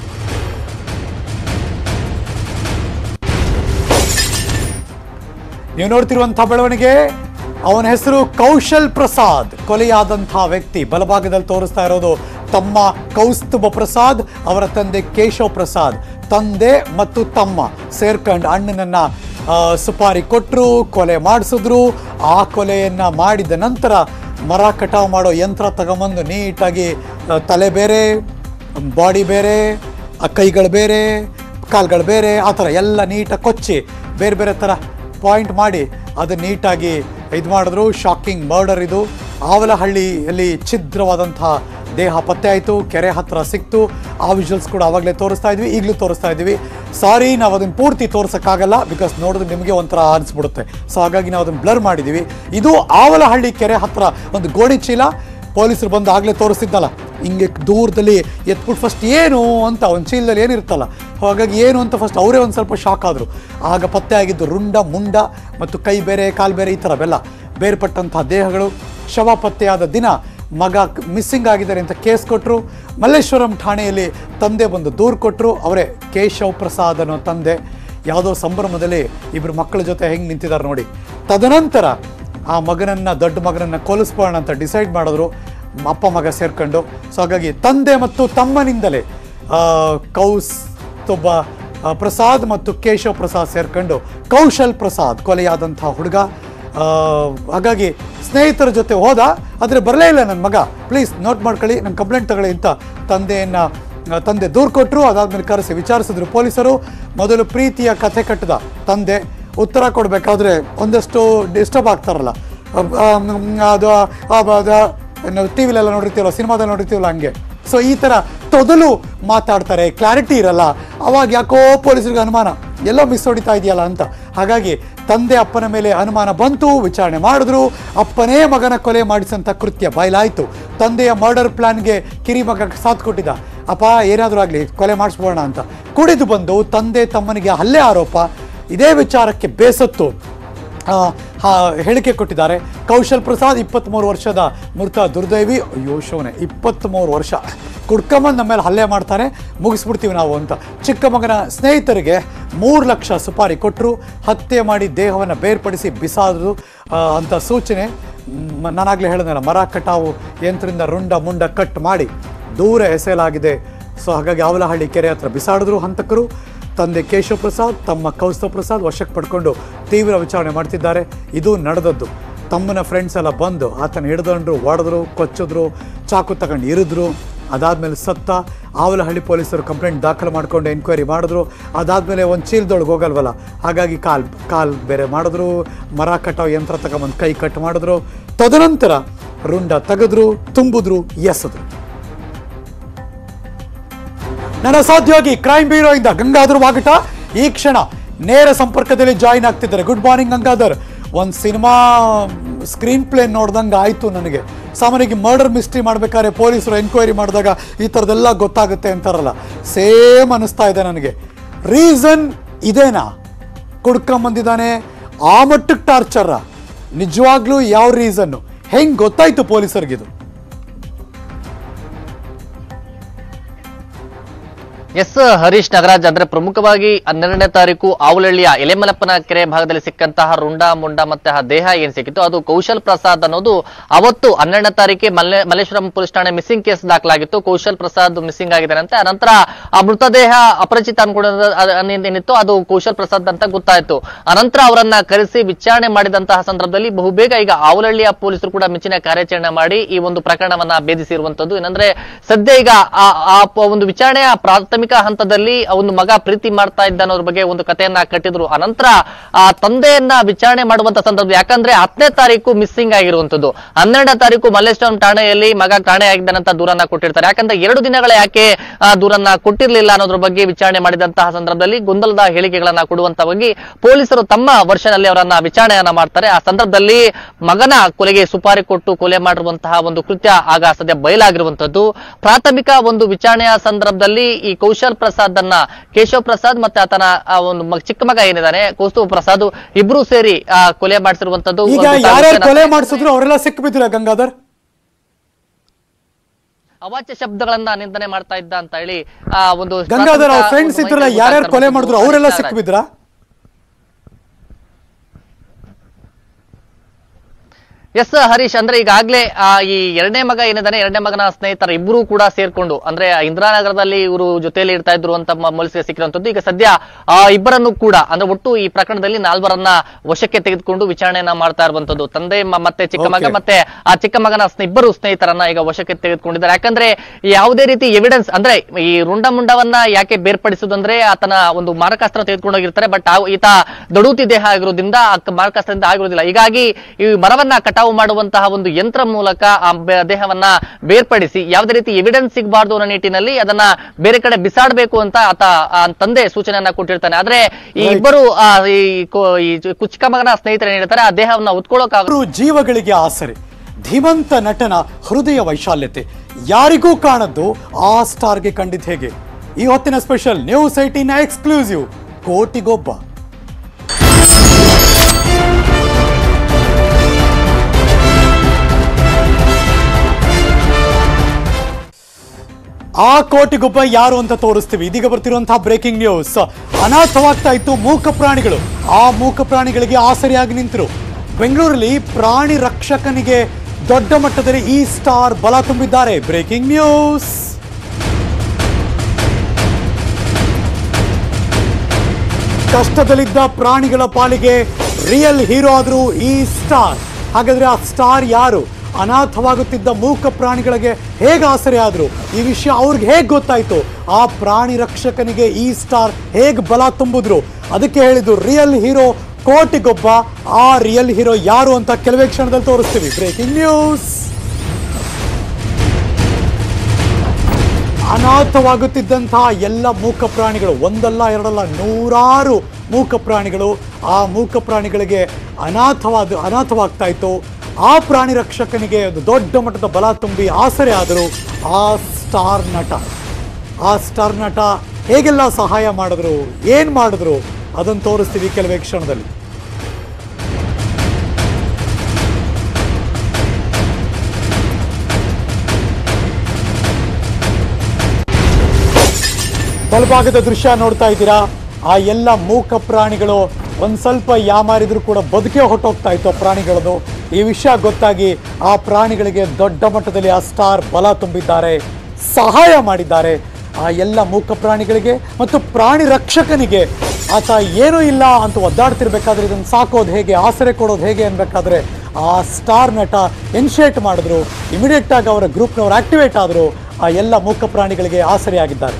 ನೀವು ನೋಡ್ತಿರುವಂಥ ಬೆಳವಣಿಗೆ, ಅವನ ಹೆಸರು ಕೌಶಲ್ ಪ್ರಸಾದ್. ಕೊಲೆಯಾದಂಥ ವ್ಯಕ್ತಿ ಬಲಭಾಗದಲ್ಲಿ ತೋರಿಸ್ತಾ ಇರೋದು ತಮ್ಮ ಕೌಸ್ತುಭ ಪ್ರಸಾದ್, ಅವರ ತಂದೆ ಕೇಶವ್ ಪ್ರಸಾದ್. ತಂದೆ ಮತ್ತು ತಮ್ಮ ಸೇರ್ಕೊಂಡು ಅಣ್ಣನನ್ನ ಸುಪಾರಿ ಕೊಟ್ಟರು, ಕೊಲೆ ಮಾಡಿಸಿದ್ರು. ಆ ಕೊಲೆಯನ್ನು ಮಾಡಿದ ನಂತರ ಮರ ಕಟಾವು ಮಾಡೋ ಯಂತ್ರ ತಗೊಂಬಂದು ನೀಟಾಗಿ ತಲೆ ಬೇರೆ, ಬಾಡಿ ಬೇರೆ, ಕೈಗಳು ಬೇರೆ, ಕಾಲ್ಗಳು ಬೇರೆ, ಆ ಥರ ಎಲ್ಲ ನೀಟಾಗಿ ಕೊಚ್ಚಿ ಬೇರೆ ಬೇರೆ ಥರ ಪಾಯಿಂಟ್ ಮಾಡಿ ಅದು ನೀಟಾಗಿ ಇದು ಮಾಡಿದ್ರು. ಶಾಕಿಂಗ್ ಮರ್ಡರ್ ಇದು. ಆವಲಹಳ್ಳಿಯಲ್ಲಿ ಛಿದ್ರವಾದಂಥ ದೇಹ ಪತ್ತೆ ಆಯಿತು, ಕೆರೆ ಹತ್ತಿರ ಸಿಕ್ತು. ಆ ವಿಜುವಲ್ಸ್ ಕೂಡ ಆವಾಗಲೇ ತೋರಿಸ್ತಾ ಇದ್ವಿ, ಈಗಲೂ ತೋರಿಸ್ತಾ ಇದ್ದೀವಿ. ಸಾರಿ, ನಾವು ಅದನ್ನು ಪೂರ್ತಿ ತೋರ್ಸೋಕ್ಕಾಗಲ್ಲ, ಬಿಕಾಸ್ ನೋಡಿದ್ರೆ ನಿಮಗೆ ಒಂಥರ ಅನಿಸ್ಬಿಡುತ್ತೆ. ಸೊ ಹಾಗಾಗಿ ನಾವು ಅದನ್ನು ಬ್ಲರ್ ಮಾಡಿದ್ದೀವಿ. ಇದು ಆವಲಹಳ್ಳಿ ಕೆರೆ ಹತ್ತಿರ ಒಂದು ಗೋಣಿ ಚೀಲ. ಪೊಲೀಸರು ಬಂದು ಆಗಲೇ ತೋರಿಸಿದ್ನಲ್ಲ, ಹಿಂಗೆ ದೂರದಲ್ಲಿ ಎತ್ಬಿಟ್ಟು ಫಸ್ಟ್ ಏನು ಅಂತ ಒಂದು ಚೀಲದಲ್ಲಿ ಏನಿರುತ್ತಲ್ಲ, ಹಾಗಾಗಿ ಏನು ಅಂತ ಫಸ್ಟ್ ಅವರೇ ಒಂದು ಸ್ವಲ್ಪ ಶಾಕ್ ಆದರು. ಆಗ ಪತ್ತೆ ಆಗಿದ್ದು ರುಂಡ ಮುಂಡ ಮತ್ತು ಕೈ ಬೇರೆ ಕಾಲು ಬೇರೆ ಈ ಥರ ಬೆಲ್ಲ ಬೇರ್ಪಟ್ಟಂಥ ದೇಹಗಳು. ಶವ ಪತ್ತೆಯಾದ ದಿನ ಮಗ ಮಿಸ್ಸಿಂಗ್ ಆಗಿದ್ದಾರೆ ಅಂತ ಕೇಸ್ ಕೊಟ್ಟರು. ಮಲ್ಲೇಶ್ವರಂ ಠಾಣೆಯಲ್ಲಿ ತಂದೆ ಬಂದು ದೂರು ಕೊಟ್ಟರು. ಅವರೇ ಕೇಶವ್ ಪ್ರಸಾದ್ ಅನ್ನೋ ತಂದೆ. ಯಾವುದೋ ಸಂಭ್ರಮದಲ್ಲಿ ಇಬ್ಬರು ಮಕ್ಕಳ ಜೊತೆ ಹೆಂಗೆ ನಿಂತಿದ್ದಾರೆ ನೋಡಿ. ತದನಂತರ ಆ ಮಗನನ್ನು, ದೊಡ್ಡ ಮಗನನ್ನು ಕೊಲಿಸ್ಬೋಣ ಅಂತ ಡಿಸೈಡ್ ಮಾಡಿದ್ರು ಅಪ್ಪ ಮಗ ಸೇರ್ಕೊಂಡು. ಸೊ ಹಾಗಾಗಿ ತಂದೆ ಮತ್ತು ತಮ್ಮನಿಂದಲೇ ಕೌಸ್ತುಭ ಪ್ರಸಾದ್ ಮತ್ತು ಕೇಶವ್ ಪ್ರಸಾದ್ ಸೇರ್ಕೊಂಡು ಕೌಶಲ್ ಪ್ರಸಾದ್ ಕೊಲೆಯಾದಂಥ ಹುಡುಗ. ಹಾಗಾಗಿ ಸ್ನೇಹಿತರ ಜೊತೆ ಹೋದ, ಆದರೆ ಬರಲೇ ಇಲ್ಲ ನನ್ನ ಮಗ, ಪ್ಲೀಸ್ ನೋಟ್ ಮಾಡ್ಕೊಳ್ಳಿ, ನನ್ನ ಕಂಪ್ಲೇಂಟ್ ತಗೊಳ್ಳಿ ಅಂತ ತಂದೆ ದೂರು ಕೊಟ್ಟರು. ಅದಾದ್ಮೇಲೆ ಕರೆಸಿ ವಿಚಾರಿಸಿದ್ರು ಪೊಲೀಸರು. ಮೊದಲು ಪ್ರೀತಿಯ ಕಥೆ ಕಟ್ಟಿದ ತಂದೆ. ಉತ್ತರ ಕೊಡಬೇಕಾದ್ರೆ ಒಂದಷ್ಟು ಡಿಸ್ಟರ್ಬ್ ಆಗ್ತಾರಲ್ಲ, ಅದು ನಾವು ಟಿ ವಿಲೆಲ್ಲ ನೋಡಿರ್ತೀವಲ್ಲ, ಸಿನಿಮಾದಲ್ಲಿ ನೋಡಿರ್ತೀವಲ್ಲ ಹಂಗೆ. ಸೊ ಈ ಥರ ತೊದಲು ಮಾತಾಡ್ತಾರೆ, ಕ್ಲಾರಿಟಿ ಇರಲ್ಲ. ಅವಾಗ ಯಾಕೋ ಪೊಲೀಸರಿಗೆ ಅನುಮಾನ, ಎಲ್ಲೋ ಮಿಸ್ ಹೊಡಿತಾ ಇದೆಯಲ್ಲ ಅಂತ. ಹಾಗಾಗಿ ತಂದೆ ಅಪ್ಪನ ಮೇಲೆ ಅನುಮಾನ ಬಂತು, ವಿಚಾರಣೆ ಮಾಡಿದ್ರು. ಅಪ್ಪನೇ ಮಗನ ಕೊಲೆ ಮಾಡಿಸಂಥ ಕೃತ್ಯ ಬಯಲಾಯಿತು. ತಂದೆಯ ಮರ್ಡರ್ ಪ್ಲಾನ್ಗೆ ಕಿರಿಮಗ ಸಾಥ್ ಕೊಟ್ಟಿದ್ದ. ಅಪ್ಪ ಏನಾದರೂ ಆಗಲಿ ಕೊಲೆ ಮಾಡಿಸ್ಬೋಣ ಅಂತ ಕುಡಿದು ಬಂದು ತಂದೆ ತಮ್ಮನಿಗೆ ಹಲ್ಲೆ ಆರೋಪ. ಇದೇ ವಿಚಾರಕ್ಕೆ ಬೇಸತ್ತು ಹೇಳಿಕೆ ಕೊಟ್ಟಿದ್ದಾರೆ. ಕೌಶಲ್ ಪ್ರಸಾದ್ 23 ವರ್ಷದ ಮೃತ ದುರ್ದೈವಿ. ಅಯ್ಯೋ ಶೋನೆ, 23 ವರ್ಷ ಕುಡ್ಕೊಂಬಂದು ನಮ್ಮ ಮೇಲೆ ಹಲ್ಲೆ ಮಾಡ್ತಾನೆ, ಮುಗಿಸ್ಬಿಡ್ತೀವಿ ನಾವು ಅಂತ. ಚಿಕ್ಕ ಮಗನ ಸ್ನೇಹಿತರಿಗೆ 3 ಲಕ್ಷ ಸುಪಾರಿ ಕೊಟ್ಟರು. ಹತ್ಯೆ ಮಾಡಿ ದೇಹವನ್ನು ಬೇರ್ಪಡಿಸಿ ಬಿಸಾದ್ರು ಅಂತ ಸೂಚನೆ. ನಾನಾಗಲೇ ಹೇಳಿದ್ನಲ್ಲ, ಮರ ಕಟಾವು ಯಂತ್ರದಿಂದ ರುಂಡ ಮುಂಡ ಕಟ್ ಮಾಡಿ ದೂರ ಎಸೆಯಲಾಗಿದೆ. ಸೊ ಹಾಗಾಗಿ ಆವಲಹಳ್ಳಿ ಕೆರೆ ಹತ್ರ ಬಿಸಾಡಿದ್ರು ಹಂತಕರು. ತಂದೆ ಕೇಶವ್ ಪ್ರಸಾದ್, ತಮ್ಮ ಕೌಸ್ತುಭ ಪ್ರಸಾದ್ ವಶಕ್ಕೆ ಪಡ್ಕೊಂಡು ತೀವ್ರ ವಿಚಾರಣೆ ಮಾಡ್ತಿದ್ದಾರೆ. ಇದು ನಡೆದದ್ದು. ತಮ್ಮನ ಫ್ರೆಂಡ್ಸ್ ಎಲ್ಲ ಬಂದು ಆತನ ಹಿಡಿದಂಡ್ರು, ಹೊಡೆದ್ರು, ಕೊಚ್ಚಿದ್ರು, ಚಾಕು ತಗೊಂಡು ಇರಿದ್ರು. ಅದಾದಮೇಲೆ ಸತ್ತ. ಆವಲಹಳ್ಳಿ ಪೊಲೀಸರು ಕಂಪ್ಲೇಂಟ್ ದಾಖಲು ಮಾಡಿಕೊಂಡು ಎನ್ಕ್ವೈರಿ ಮಾಡಿದ್ರು. ಅದಾದಮೇಲೆ ಒಂದು ಚೀಲದೊಳಗೆ ಹೋಗಲ್ವಲ್ಲ, ಹಾಗಾಗಿ ಕಾಲು ಬೇರೆ ಮಾಡಿದ್ರು. ಮರ ಕಟಾವು ಯಂತ್ರ ತಗೊಂಬಂದು ಕೈ ಕಟ್ ಮಾಡಿದ್ರು. ತದನಂತರ ರುಂಡ ತೆಗೆದ್ರು, ತುಂಬಿದ್ರು, ಎಸೆದ್ರು. ನನ್ನ ಸಹೋದ್ಯೋಗಿ ಕ್ರೈಮ್ ಬ್ಯೂರೋಯಿಂದ ಗಂಗಾಧರ್ ವಾಗಟ ಈ ಕ್ಷಣ ನೇರ ಸಂಪರ್ಕದಲ್ಲಿ ಜಾಯಿನ್ ಆಗ್ತಿದ್ದಾರೆ. Good morning Gangadhar. ಒಂದು ಸಿನಿಮಾ ಸ್ಕ್ರೀನ್ ಪ್ಲೇ ನೋಡ್ದಂಗೆ ಆಯಿತು ನನಗೆ. ಸಾಮಾನ್ಯವಾಗಿ ಮರ್ಡರ್ ಮಿಸ್ಟ್ರಿ ಮಾಡ್ಬೇಕಾದ್ರೆ ಪೊಲೀಸರು ಎನ್ಕ್ವೈರಿ ಮಾಡಿದಾಗ ಈ ಥರದ್ದೆಲ್ಲ ಗೊತ್ತಾಗುತ್ತೆ ಅಂತಾರಲ್ಲ, ಸೇಮ್ ಅನ್ನಿಸ್ತಾ ಇದೆ ನನಗೆ. ರೀಸನ್ ಇದೇನಾ? ಕುಡ್ಕೊಂಬಂದಿದ್ದಾನೆ, ಆ ಮಟ್ಟಕ್ಕೆ ಟಾರ್ಚರ? ನಿಜವಾಗ್ಲೂ ಯಾವ ರೀಸನ್ನು? ಹೆಂಗೆ ಗೊತ್ತಾಯ್ತು ಪೊಲೀಸರಿಗಿದು? ಎಸ್ ಹರೀಶ್ ನಾಗರಾಜ್, ಅಂದ್ರೆ ಪ್ರಮುಖವಾಗಿ 12ನೇ ತಾರೀಕು ಆವಲಹಳ್ಳಿಯ ಎಲೆಮಲಪ್ಪನ ಕೆರೆ ಭಾಗದಲ್ಲಿ ಸಿಕ್ಕಂತಹ ರುಂಡ ಮುಂಡ ಮತ್ತೆ ಆ ದೇಹ ಏನ್ ಸಿಕ್ಕಿತ್ತು ಅದು ಕೌಶಲ್ ಪ್ರಸಾದ್ ಅನ್ನೋದು ಅವತ್ತು 12ನೇ ತಾರೀಕಿಗೆ ಮಲ್ಲೇಶ್ವರಂ ಪೊಲೀಸ್ ಠಾಣೆ ಮಿಸ್ಸಿಂಗ್ ಕೇಸ್ ದಾಖಲಾಗಿತ್ತು. ಕೌಶಲ್ ಪ್ರಸಾದ್ ಮಿಸ್ಸಿಂಗ್ ಆಗಿದ್ದಾರಂತೆ. ಅನಂತರ ಆ ಮೃತದೇಹ ಅಪರಿಚಿತ ಅನ್ಕೊಂಡಿದ್ದು ಅದು ಕೌಶಲ್ ಪ್ರಸಾದ್ ಅಂತ ಗೊತ್ತಾಯ್ತು. ಅನಂತರ ಅವರನ್ನ ಕರೆಸಿ ವಿಚಾರಣೆ ಮಾಡಿದಂತಹ ಸಂದರ್ಭದಲ್ಲಿ ಬಹುಬೇಗ ಈಗ ಆವಲಹಳ್ಳಿಯ ಪೊಲೀಸರು ಕೂಡ ಮಿಂಚಿನ ಕಾರ್ಯಾಚರಣೆ ಮಾಡಿ ಈ ಒಂದು ಪ್ರಕರಣವನ್ನ ಭೇದಿಸಿರುವಂತದ್ದು. ಏನಂದ್ರೆ ಸದ್ಯ ಈಗ ಆ ಒಂದು ವಿಚಾರಣೆಯ ಪ್ರಾಥಮಿಕ ಹಂತದಲ್ಲಿ ಒಂದು ಮಗ ಪ್ರೀತಿ ಮಾಡ್ತಾ ಇದ್ದ ಅನ್ನೋದ್ರ ಬಗ್ಗೆ ಒಂದು ಕಥೆಯನ್ನ ಕಟ್ಟಿದ್ರು. ಅನಂತರ ಆ ತಂದೆಯನ್ನ ವಿಚಾರಣೆ ಮಾಡುವಂತ ಸಂದರ್ಭ, ಯಾಕಂದ್ರೆ 10ನೇ ತಾರೀಕು ಮಿಸ್ಸಿಂಗ್ ಆಗಿರುವಂತದ್ದು, 12ನೇ ತಾರೀಕು ಮಲ್ಲೇಶ್ವರಂ ಠಾಣೆಯಲ್ಲಿ ಮಗ ಕಾಣೆ ಆಗಿದ್ದಾನಂತ ದೂರನ್ನ ಕೊಟ್ಟಿರ್ತಾರೆ. ಯಾಕಂದ್ರೆ 2 ದಿನಗಳ ಯಾಕೆ ದೂರನ್ನ ಕೊಟ್ಟಿರ್ಲಿಲ್ಲ ಅನ್ನೋದ್ರ ಬಗ್ಗೆ ವಿಚಾರಣೆ ಮಾಡಿದಂತಹ ಸಂದರ್ಭದಲ್ಲಿ ಗೊಂದಲದ ಹೇಳಿಕೆಗಳನ್ನ ಕೊಡುವಂತವಾಗಿ ಪೊಲೀಸರು ತಮ್ಮ ವರ್ಷನಲ್ಲಿ ಅವರನ್ನ ವಿಚಾರಣೆಯನ್ನ ಮಾಡ್ತಾರೆ. ಆ ಸಂದರ್ಭದಲ್ಲಿ ಮಗನ ಕೊಲೆಗೆ ಸುಪಾರಿ ಕೊಟ್ಟು ಕೊಲೆ ಮಾಡಿರುವಂತಹ ಒಂದು ಕೃತ್ಯ ಆಗ ಸದ್ಯ ಬಯಲಾಗಿರುವಂತದ್ದು. ಪ್ರಾಥಮಿಕ ಒಂದು ವಿಚಾರಣೆಯ ಸಂದರ್ಭದಲ್ಲಿ ಈ ಕೌಶಲ್ ಪ್ರಸಾದ್ ಅನ್ನ ಕೇಶವ್ ಪ್ರಸಾದ್ ಮತ್ತೆ ಆತನ ಒಂದು ಚಿಕ್ಕ ಮಗ ಏನಿದ್ದಾನೆ ಕೌಸ್ತುಭ ಪ್ರಸಾದ್ ಇಬ್ರು ಸೇರಿ ಕೊಲೆ ಮಾಡಿಸಿರುವಂತದ್ದು. ಈಗ ಯಾರ್ಯಾರು ಕೊಲೆ ಮಾಡಿಸಿದ್ರು ಅವರೆಲ್ಲ ಸಿಕ್ಕಿಬಿದ್ರ ಗಂಗಾಧರ್? ಅವಾಚ್ಯ ಶಬ್ದಗಳನ್ನ ನಿಂದನೆ ಮಾಡ್ತಾ ಇದ್ದ ಅಂತ ಹೇಳಿ ಒಂದು ಗಂಗಾಧರ್ ಅವ್ರ ಫ್ರೆಂಡ್ಸ್ ಇದ್ರಲ್ಲ, ಯಾರ್ಯಾರು ಕೊಲೆ ಮಾಡಿದ್ರು ಅವರೆಲ್ಲ ಸಿಕ್ಕಿಬಿದ್ರ? ಎಸ್ ಹರೀಶ್, ಅಂದ್ರೆ ಈಗಾಗ್ಲೇ ಈ ಎರಡನೇ ಮಗ ಏನಿದ್ದಾನೆ, ಎರಡನೇ ಮಗನ ಸ್ನೇಹಿತರ ಇಬ್ಬರು ಕೂಡ ಸೇರ್ಕೊಂಡು ಅಂದ್ರೆ ಇಂದಿರಾನಗರದಲ್ಲಿ ಇವರು ಜೊತೆಯಲ್ಲಿ ಇರ್ತಾ ಇದ್ರು ಅಂತ ಪೊಲೀಸರಿಗೆ ಸಿಕ್ಕಿರುವಂತದ್ದು. ಈಗ ಸದ್ಯ ಇಬ್ಬರನ್ನು ಕೂಡ ಅಂದ್ರೆ ಒಟ್ಟು ಈ ಪ್ರಕರಣದಲ್ಲಿ 4ರನ್ನ ವಶಕ್ಕೆ ತೆಗೆದುಕೊಂಡು ವಿಚಾರಣೆಯನ್ನ ಮಾಡ್ತಾ ಇರುವಂತದ್ದು. ತಂದೆ ಮತ್ತೆ ಚಿಕ್ಕ ಮಗ ಮತ್ತೆ ಆ ಚಿಕ್ಕ ಮಗನ ಇಬ್ಬರು ಸ್ನೇಹಿತರನ್ನ ಈಗ ವಶಕ್ಕೆ ತೆಗೆದುಕೊಂಡಿದ್ದಾರೆ. ಯಾಕಂದ್ರೆ ಯಾವುದೇ ರೀತಿ ಎವಿಡೆನ್ಸ್ ಅಂದ್ರೆ ಈ ರುಂಡ ಮುಂಡವನ್ನ ಯಾಕೆ ಬೇರ್ಪಡಿಸುವುದಂದ್ರೆ ಆತನ ಒಂದು ಮಾರಕಾಸ್ತ್ರ ತೆಗೆದುಕೊಂಡೋಗಿರ್ತಾರೆ, ಬಟ್ ಈತ ದಡೂತಿ ದೇಹ ಆಗಿರೋದ್ರಿಂದ ಮಾರಕಾಸ್ತ್ರದಿಂದ ಆಗಿರೋದಿಲ್ಲ. ಹೀಗಾಗಿ ಈ ಮರವನ್ನ ಕಟಾವು ಮಾಡುವಂತಹ ಒಂದು ಯಂತ್ರ ಮೂಲಕ ಆ ದೇಹವನ್ನ ಬೇರ್ಪಡಿಸಿ ಯಾವುದೇ ರೀತಿ ಎವಿಡೆನ್ಸ್ ಸಿಗಬಾರ್ದು ಅನ್ನೋ ನಿಟ್ಟಿನಲ್ಲಿ ಅದನ್ನ ಬೇರೆ ಕಡೆ ಬಿಸಾಡಬೇಕು ಅಂತ ಆತ ತಂದೆ ಸೂಚನೆಯನ್ನ ಕೊಟ್ಟಿರ್ತಾನೆ. ಆದ್ರೆ ಈ ಇಬ್ಬರು ಚಿಕ್ಕ ಮಗನ ಸ್ನೇಹಿತರು ಏನಿರ್ತಾರೆ ಆ ದೇಹವನ್ನ ಉತ್ಕೊಳ್ಳೋಕೆ ಜೀವಗಳಿಗೆ ಆಸರೆ ಧೀಮಂತ ನಟನ ಹೃದಯ ವೈಶಾಲ್ಯತೆ ಯಾರಿಗೂ ಕಾಣದ್ದು ಆ ಸ್ಟಾರ್ಗೆ ಕಂಡಿದ್ ಹೇಗೆ? ಈ ಹೊತ್ತಿನ ಸ್ಪೆಷಲ್ ನ್ಯೂಸ್ 18 ಎಕ್ಸ್ಕ್ಲೂಸಿವ್ ಕೋಟಿಗೊಬ್ಬ. ಆ ಕೋಟಿಗೊಬ್ಬ ಯಾರು ಅಂತ ತೋರಿಸ್ತೀವಿ. ಇದೀಗ ಬರ್ತಿರುವಂತಹ ಬ್ರೇಕಿಂಗ್ ನ್ಯೂಸ್. ಅನಾಥವಾಗ್ತಾ ಇತ್ತು ಮೂಕ ಪ್ರಾಣಿಗಳು. ಆ ಮೂಕ ಪ್ರಾಣಿಗಳಿಗೆ ಆಸರೆಯಾಗಿ ನಿಂತರು. ಬೆಂಗಳೂರಲ್ಲಿ ಪ್ರಾಣಿ ರಕ್ಷಕನಿಗೆ ದೊಡ್ಡ ಮಟ್ಟದಲ್ಲಿ ಈ ಸ್ಟಾರ್ ಬಲ ತುಂಬಿದ್ದಾರೆ. Breaking news. ಕಷ್ಟದಲ್ಲಿದ್ದ ಪ್ರಾಣಿಗಳ ಪಾಲಿಗೆ ರಿಯಲ್ ಹೀರೋ ಆದ್ರು ಈ ಸ್ಟಾರ್. ಹಾಗಾದ್ರೆ ಆ ಸ್ಟಾರ್ ಯಾರು? ಅನಾಥವಾಗುತ್ತಿದ್ದ ಮೂಕ ಪ್ರಾಣಿಗಳಿಗೆ ಹೇಗೆ ಆಸರೆ ಆದ್ರು? ಈ ವಿಷಯ ಅವ್ರಿಗೆ ಹೇಗೆ ಗೊತ್ತಾಯ್ತು? ಆ ಪ್ರಾಣಿ ರಕ್ಷಕನಿಗೆ ಈ ಸ್ಟಾರ್ ಹೇಗೆ ಬಲ ತುಂಬಿದ್ರು? ಅದಕ್ಕೆ ಹೇಳಿದ್ರು ರಿಯಲ್ ಹೀರೋ ಕೋಟಿಗೊಬ್ಬ. ಆ ರಿಯಲ್ ಹೀರೋ ಯಾರು ಅಂತ ಕೆಲವೇ ಕ್ಷಣದಲ್ಲಿ ತೋರಿಸ್ತೀವಿ. Breaking news. ಅನಾಥವಾಗುತ್ತಿದ್ದಂತಹ ಎಲ್ಲ ಮೂಕ ಪ್ರಾಣಿಗಳು, ಒಂದಲ್ಲ ಎರಡಲ್ಲ 100 ಮೂಕ ಪ್ರಾಣಿಗಳು, ಆ ಮೂಕ ಪ್ರಾಣಿಗಳಿಗೆ ಅನಾಥವಾಗ್ತಾ ಇತ್ತು. ಆ ಪ್ರಾಣಿ ರಕ್ಷಕನಿಗೆ ಒಂದು ದೊಡ್ಡ ಮಟ್ಟದ ಬಲ ತುಂಬಿ ಆಸರೆ ಆದರು ಆ ಸ್ಟಾರ್ ನಟ. ಆ ಸ್ಟಾರ್ ನಟ ಹೇಗೆಲ್ಲ ಸಹಾಯ ಮಾಡಿದ್ರು, ಏನು ಮಾಡಿದ್ರು ಅದನ್ನು ತೋರಿಸ್ತೀವಿ ಕೆಲವೇ ಕ್ಷಣದಲ್ಲಿ. ಬಲಭಾಗದ ದೃಶ್ಯ ನೋಡ್ತಾ ಇದ್ದೀರಾ. ಆ ಎಲ್ಲ ಮೂಕ ಪ್ರಾಣಿಗಳು ಒಂದು ಸ್ವಲ್ಪ ಯಾಮಾರಿದ್ರು ಕೂಡ ಬದುಕೇ ಹೊಟ್ಟೋಗ್ತಾ ಇತ್ತು ಪ್ರಾಣಿಗಳದು. ಈ ವಿಷಯ ಗೊತ್ತಾಗಿ ಆ ಪ್ರಾಣಿಗಳಿಗೆ ದೊಡ್ಡ ಮಟ್ಟದಲ್ಲಿ ಆ ಸ್ಟಾರ್ ಬಲ ತುಂಬಿದ್ದಾರೆ, ಸಹಾಯ ಮಾಡಿದ್ದಾರೆ. ಆ ಎಲ್ಲ ಮೂಕ ಪ್ರಾಣಿಗಳಿಗೆ ಮತ್ತು ಪ್ರಾಣಿ ರಕ್ಷಕನಿಗೆ ಆತ ಏನೂ ಇಲ್ಲ ಅಂತ ಒದ್ದಾಡ್ತಿರ್ಬೇಕಾದ್ರೆ ಇದನ್ನು ಸಾಕೋದು ಹೇಗೆ, ಆಸರೆ ಕೊಡೋದು ಹೇಗೆ ಅನ್ಬೇಕಾದ್ರೆ ಆ ಸ್ಟಾರ್ ನಟ ಇನಿಷಿಯೇಟ್ ಮಾಡಿದ್ರು. ಇಮಿಡಿಯೇಟ್ ಆಗಿ ಅವರ ಗ್ರೂಪ್ನವರು ಆಕ್ಟಿವೇಟ್ ಆದರು. ಆ ಎಲ್ಲ ಮೂಕ ಪ್ರಾಣಿಗಳಿಗೆ ಆಸರೆಯಾಗಿದ್ದಾರೆ.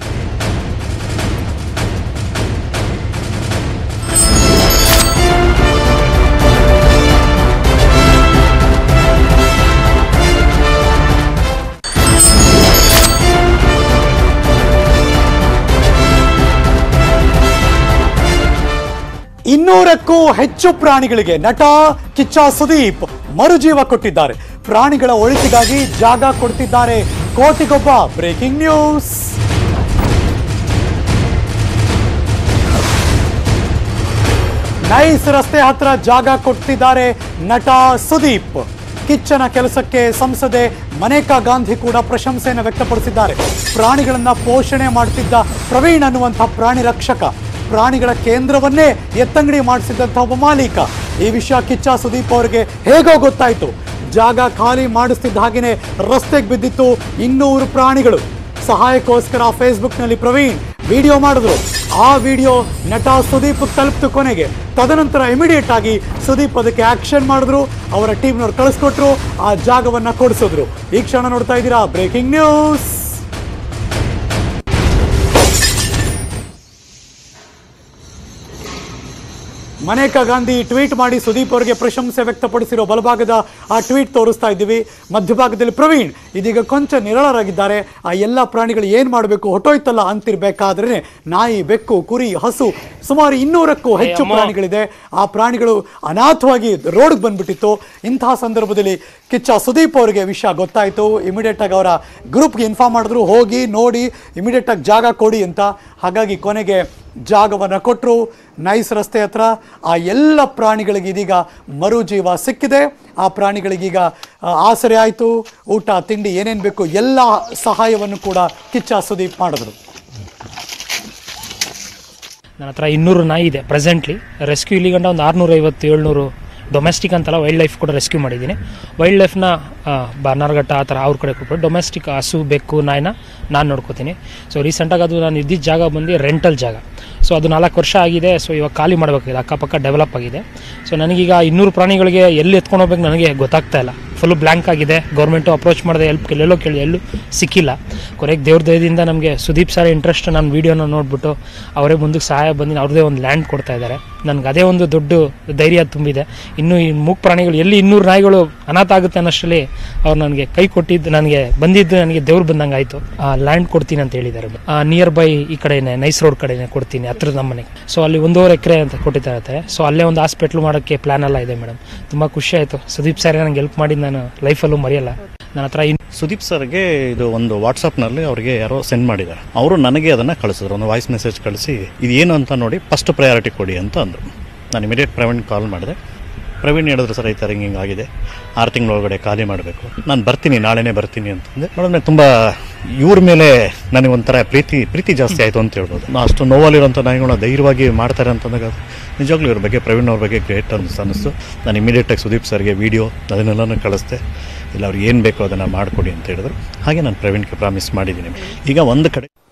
ಇನ್ನೂರಕ್ಕೂ ಹೆಚ್ಚು ಪ್ರಾಣಿಗಳಿಗೆ ನಟ ಕಿಚ್ಚ ಸುದೀಪ್ ಮರುಜೀವ ಕೊಟ್ಟಿದ್ದಾರೆ. ಪ್ರಾಣಿಗಳ ಒಳಿತಿಗಾಗಿ ಜಾಗ ಕೊಡ್ತಿದ್ದಾರೆ ಕೋಟಿಗೊಬ್ಬ. Breaking news. ನೈಸ್ ರಸ್ತೆ ಹತ್ರ ಜಾಗ ಕೊಡ್ತಿದ್ದಾರೆ ನಟ ಸುದೀಪ್. ಕಿಚ್ಚನ ಕೆಲಸಕ್ಕೆ ಸಂಸದೆ ಮನೇಕಾ ಗಾಂಧಿ ಕೂಡ ಪ್ರಶಂಸೆಯನ್ನು ವ್ಯಕ್ತಪಡಿಸಿದ್ದಾರೆ. ಪ್ರಾಣಿಗಳನ್ನ ಪೋಷಣೆ ಮಾಡ್ತಿದ್ದ ಪ್ರವೀಣ್ ಅನ್ನುವಂಥ ಪ್ರಾಣಿ ರಕ್ಷಕ, ಪ್ರಾಣಿಗಳ ಕೇಂದ್ರವನ್ನೇ ಎತ್ತಂಗಡಿ ಮಾಡಿಸಿದಂಥ ಒಬ್ಬ ಮಾಲೀಕ. ಈ ವಿಷಯ ಕಿಚ್ಚ ಸುದೀಪ್ ಅವರಿಗೆ ಹೇಗೋ ಗೊತ್ತಾಯಿತು. ಜಾಗ ಖಾಲಿ ಮಾಡಿಸ್ತಿದ್ದ ಹಾಗೆಯೇ ರಸ್ತೆಗೆ ಬಿದ್ದಿತ್ತು 200 ಪ್ರಾಣಿಗಳು. ಸಹಾಯಕ್ಕೋಸ್ಕರ ಫೇಸ್ಬುಕ್ನಲ್ಲಿ ಪ್ರವೀಣ್ ವಿಡಿಯೋ ಮಾಡಿದ್ರು. ಆ ವಿಡಿಯೋ ನಟ ಸುದೀಪ್ ತಲುಪ್ತು ಕೊನೆಗೆ. ತದನಂತರ ಇಮಿಡಿಯೇಟ್ ಆಗಿ ಸುದೀಪ್ ಅದಕ್ಕೆ ಆಕ್ಷನ್ ಮಾಡಿದ್ರು. ಅವರ ಟೀಮ್ನವ್ರು ಕಳಿಸ್ಕೊಟ್ರು, ಆ ಜಾಗವನ್ನ ಕೊಡಿಸಿದ್ರು. ಈ ಕ್ಷಣ ನೋಡ್ತಾ ಇದ್ದೀರಾ breaking news. Maneka Gandhi tweet ಮಾಡಿ ಸುದೀಪ್ ಅವರಿಗೆ ಪ್ರಶಂಸೆ ವ್ಯಕ್ತಪಡಿಸಿರೋ ಬಲಭಾಗದ ಆ ಟ್ವೀಟ್ ತೋರಿಸ್ತಾ ಇದ್ದೀವಿ. ಮಧ್ಯಭಾಗದಲ್ಲಿ ಪ್ರವೀಣ್ ಇದೀಗ ಕೊಂಚ ನಿರಳರಾಗಿದ್ದಾರೆ. ಆ ಎಲ್ಲ ಪ್ರಾಣಿಗಳು ಏನು ಮಾಡಬೇಕು, ಹೊಟ್ಟೋಯ್ತಲ್ಲ ಅಂತಿರ್ಬೇಕಾದ್ರೆ ನಾಯಿ, ಬೆಕ್ಕು, ಕುರಿ, ಹಸು ಸುಮಾರು 200ಕ್ಕೂ ಹೆಚ್ಚು ಪ್ರಾಣಿಗಳಿದೆ. ಆ ಪ್ರಾಣಿಗಳು ಅನಾಥವಾಗಿ ರೋಡ್ಗೆ ಬಂದ್ಬಿಟ್ಟಿತ್ತು. ಇಂತಹ ಸಂದರ್ಭದಲ್ಲಿ ಕಿಚ್ಚ ಸುದೀಪ್ ಅವರಿಗೆ ವಿಷಯ ಗೊತ್ತಾಯಿತು. ಇಮಿಡಿಯೇಟ್ ಆಗಿ ಅವರ ಗ್ರೂಪ್ಗೆ ಇನ್ಫಾರ್ಮ್ ಮಾಡಿದ್ರು, ಹೋಗಿ ನೋಡಿ ಇಮಿಡಿಯೇಟ್ ಆಗಿ ಜಾಗ ಕೊಡಿ ಅಂತ. ಹಾಗಾಗಿ ಕೊನೆಗೆ ಜಾಗವನ್ನು ಕೊಟ್ಟರು ನೈಸ್ ರಸ್ತೆ ಹತ್ರ. ಆ ಎಲ್ಲ ಪ್ರಾಣಿಗಳಿಗೆ ಇದೀಗ ಮರುಜೀವ ಸಿಕ್ಕಿದೆ. ಆ ಪ್ರಾಣಿಗಳಿಗೀಗ ಆಸರೆ ಆಯಿತು. ಊಟ ತಿಂಡಿ ಏನೇನು ಬೇಕು ಎಲ್ಲ ಸಹಾಯವನ್ನು ಕೂಡ ಕಿಚ್ಚ ಸುದೀಪ್ ಮಾಡಿದ್ರು. ನನ್ನ ಹತ್ರ 200 ನಾಯಿ ಇದೆ ಪ್ರೆಸೆಂಟ್ಲಿ. ರೆಸ್ಕ್ಯೂ ಇಲ್ಲಿ ಗಂಟ ಒಂದು 650-700 ಡೊಮೆಸ್ಟಿಕ್ ಅಂತಲ್ಲ, ವೈಲ್ಡ್ ಲೈಫ್ ಕೂಡ ರೆಸ್ಕ್ಯೂ ಮಾಡಿದ್ದೀನಿ. ವೈಲ್ಡ್ ಲೈಫ್ನ ಬಾರ್ನಾರ್ಘಟ್ಟ ಆ ಥರ ಅವ್ರ ಕಡೆ ಕೊಟ್ಬಿಟ್ಟು ಡೊಮೆಸ್ಟಿಕ್ ಹಸು, ಬೆಕ್ಕು, ನಾಯಿನ ನಾನು ನೋಡ್ಕೋತೀನಿ. ಸೊ ರೀಸೆಂಟಾಗಿ ಅದು ನಾನು ಇದ್ದಿದ್ದ ಜಾಗ ಬಂದು ರೆಂಟಲ್ ಜಾಗ. ಸೊ ಅದು 4 ವರ್ಷ ಆಗಿದೆ. ಸೊ ಇವಾಗ ಖಾಲಿ ಮಾಡಬೇಕಾಗಿದೆ, ಅಕ್ಕಪಕ್ಕ ಡೆವಲಪ್ ಆಗಿದೆ. ಸೊ ನನಗೀಗ 200 ಪ್ರಾಣಿಗಳಿಗೆ ಎಲ್ಲಿ ಎತ್ಕೊಂಡು ಹೋಗ್ಬೇಕು ನನಗೆ ಗೊತ್ತಾಗ್ತಾ ಇಲ್ಲ. ಫುಲ್ಲು ಬ್ಲ್ಯಾಂಕ್ ಆಗಿದೆ. ಗೌರ್ಮೆಂಟು ಅಪ್ರೋಚ್ ಮಾಡಿದೆ, ಎಲ್ಲೆಲ್ಲೋ ಕೇಳಿ ಎಲ್ಲೂ ಸಿಕ್ಕಿಲ್ಲ. ಕೊನೆಗೆ ದೇವ್ರ ದಯದಿಂದ ನಮಗೆ ಸುದೀಪ್ ಸರ್ ಇಂಟ್ರೆಸ್ಟ್ ನನ್ನ ವೀಡಿಯೋನ ನೋಡಿಬಿಟ್ಟು ಅವರೇ ಮುಂದಕ್ಕೆ ಸಹಾಯ ಬಂದು ಅವ್ರದ್ದೇ ಒಂದು ಲ್ಯಾಂಡ್ ಕೊಡ್ತಾ ಇದ್ದಾರೆ. ನನಗೆ ಅದೇ ಒಂದು ದೊಡ್ಡ ಧೈರ್ಯ ತುಂಬಿದೆ. ಇನ್ನು ಈ ಮೂಕ್ ಪ್ರಾಣಿಗಳು ಎಲ್ಲಿ 200 ನಾಯಿಗಳು ಅನಾಥ ಆಗುತ್ತೆ ಅನ್ನೋಷ್ಟರಲ್ಲಿ ಅವ್ರು ನನಗೆ ಕೈ ಕೊಟ್ಟಿದ್ದು, ನನಗೆ ಬಂದಿದ್ದು ನನಗೆ ದೇವ್ರು ಬಂದಂಗೆ ಆಯಿತು. ಲ್ಯಾಂಡ್ ಕೊಡ್ತೀನಿ ಅಂತ ಹೇಳಿದ್ದಾರೆ. ನಿಯರ್ ಬೈ ಈ ಕಡೆನೇ ನೈಸ್ ರೋಡ್ ಕಡೆನೇ ಕೊಡ್ತೀನಿ, ಹತ್ರದ ನಮ್ಮ ಮನೆಗೆ. ಸೊ ಅಲ್ಲಿ 1.5 ಎಕರೆ ಅಂತ ಕೊಟ್ಟಿದ್ದಾರೆ. ಸೊ ಅಲ್ಲೇ ಒಂದು ಹಾಸ್ಪಿಟ್ಲ್ ಮಾಡೋಕ್ಕೆ ಪ್ಲಾನ್ ಎಲ್ಲ ಇದೆ ಮೇಡಮ್. ತುಂಬ ಖುಷಿ ಆಯಿತು. ಸುದೀಪ್ ಸರ್ ನನಗೆ ಹೆಲ್ಪ್ ಮಾಡಿ ನಾನು ಲೈಫಲ್ಲೂ ಮರೆಯಲ್ಲ. ನನ್ನ ಹತ್ರ ಸುದೀಪ್ ಸರ್ಗೆ ಇದು ಒಂದು ವಾಟ್ಸಪ್ನಲ್ಲಿ ಅವರಿಗೆ ಯಾರೋ ಸೆಂಡ್ ಮಾಡಿದ್ದಾರೆ. ಅವರು ನನಗೆ ಅದನ್ನು ಕಳಿಸಿದ್ರು, ಒಂದು ವಾಯ್ಸ್ ಮೆಸೇಜ್ ಕಳಿಸಿ ಇದು ಏನು ಅಂತ ನೋಡಿ ಫಸ್ಟ್ ಪ್ರಯಾರಿಟಿ ಕೊಡಿ ಅಂತ ಅಂದರು. ನಾನು ಇಮಿಡಿಯೇಟ್ ಪ್ರವೀಣ್ ಕಾಲ್ ಮಾಡಿದೆ. ಪ್ರವೀಣ್ ಹೇಳಿದ್ರು, ಸರ್ ಈ ಥರ ಹಿಂಗೆ ಆಗಿದೆ, 6 ತಿಂಗಳ ಒಳಗಡೆ ಖಾಲಿ ಮಾಡಬೇಕು, ನಾನು ಬರ್ತೀನಿ, ನಾಳೆನೇ ಬರ್ತೀನಿ ಅಂತಂದೆ. ನೋಡಿದ್ರೆ ತುಂಬ ಇವ್ರ ಮೇಲೆ ನನಗೆ ಒಂಥರ ಪ್ರೀತಿ ಜಾಸ್ತಿ ಆಯಿತು ಅಂತ ಹೇಳ್ಬೋದು. ನಾನು ಅಷ್ಟು ನೋವಲ್ಲಿರೋಂಥ ನಾಯಿಗಳನ್ನ ಧೈರ್ಯವಾಗಿ ಮಾಡ್ತಾರೆ ಅಂತಂದಾಗ ನಿಜವಾಗ್ಲೂ ಇವ್ರ ಬಗ್ಗೆ, ಪ್ರವೀಣ್ ಅವ್ರ ಬಗ್ಗೆ ಗ್ರೇಟ್ ಅನ್ನಿಸ್ತು. ನಾನು ಇಮಿಡಿಯೇಟಾಗಿ ಸುದೀಪ್ ಸರ್ಗೆ ವೀಡಿಯೋ ಅದನ್ನೆಲ್ಲನೂ ಕಳಿಸ್ದೆ. ಇಲ್ಲ ಅವ್ರಿಗೆ ಏನು ಬೇಕೋ ಅದನ್ನು ಮಾಡಿಕೊಡಿ ಅಂತ ಹೇಳಿದ್ರು. ಹಾಗೆ ನಾನು ಪ್ರವೀಣ್ಗೆ ಪ್ರಾಮಿಸ್ ಮಾಡಿದ್ದೀನಿ. ಈಗ ಒಂದು ಕಡೆ